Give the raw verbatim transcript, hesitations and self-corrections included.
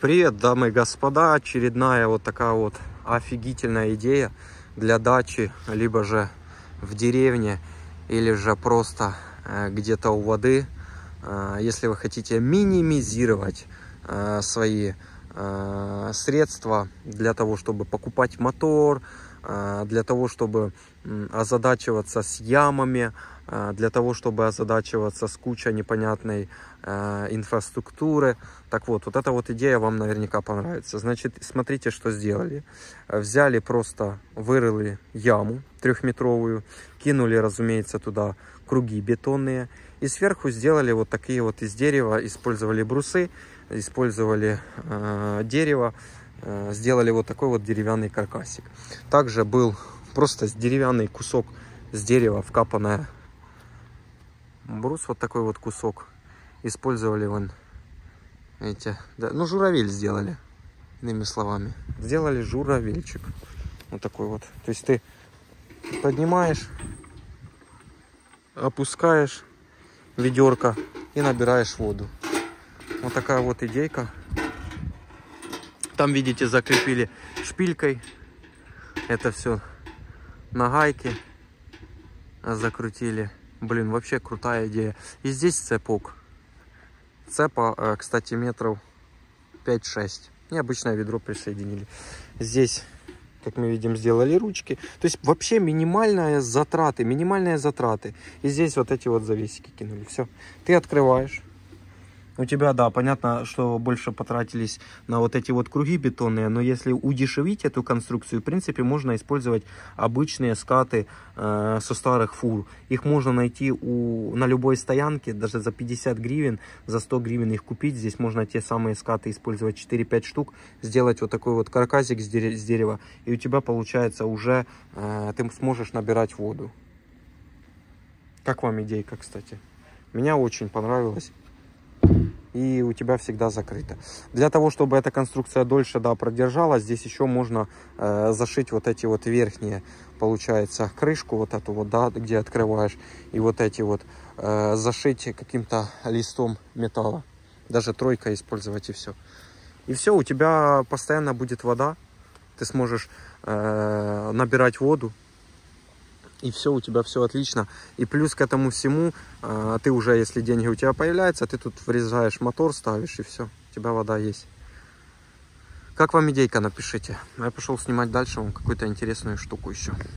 Привет, дамы и господа, очередная вот такая вот офигительная идея для дачи, либо же в деревне, или же просто э, где-то у воды, э, если вы хотите минимизировать э, свои э, средства для того, чтобы покупать мотор, э, для того, чтобы э, озадачиваться с ямами, э, для того, чтобы озадачиваться с кучей непонятной э, инфраструктуры. Так вот, вот эта вот идея вам наверняка понравится. Значит, смотрите, что сделали. Взяли просто, вырыли яму трехметровую, кинули, разумеется, туда круги бетонные. И сверху сделали вот такие вот из дерева, использовали брусы, использовали э, дерево, э, сделали вот такой вот деревянный каркасик. Также был просто деревянный кусок с дерева, вкапанная брус, вот такой вот кусок. Использовали вон эти, да, ну журавель сделали, иными словами. Сделали журавельчик. Вот такой вот. То есть ты поднимаешь, опускаешь ведерко и набираешь воду. Вот такая вот идейка. Там, видите, закрепили шпилькой. Это все на гайке закрутили. Блин, вообще крутая идея. И здесь цепок. Цепа, кстати, метров пять-шесть. Необычное ведро присоединили. Здесь, как мы видим, сделали ручки. То есть вообще минимальные затраты, минимальные затраты. И здесь вот эти вот завесики кинули. Все. Ты открываешь. У тебя, да, понятно, что больше потратились на вот эти вот круги бетонные, но если удешевить эту конструкцию, в принципе, можно использовать обычные скаты э, со старых фур. Их можно найти у, на любой стоянке, даже за пятьдесят гривен, за сто гривен их купить. Здесь можно те самые скаты использовать четыре-пять штук, сделать вот такой вот каркасик с, дерева, с дерева, и у тебя получается уже, э, ты сможешь набирать воду. Как вам идейка, кстати? Меня очень понравилось. И у тебя всегда закрыто. Для того, чтобы эта конструкция дольше, да, продержалась, здесь еще можно э, зашить вот эти вот верхние, получается, крышку вот эту вот, да, где открываешь, и вот эти вот э, зашить каким-то листом металла. Даже тройка использовать, и все. И все, у тебя постоянно будет вода. Ты сможешь э, набирать воду. И все, у тебя все отлично. И плюс к этому всему, э, ты уже, если деньги у тебя появляются, ты тут врезаешь мотор, ставишь, и все. У тебя вода есть. Как вам идейка, напишите. Я пошел снимать дальше вам какую-то интересную штуку еще.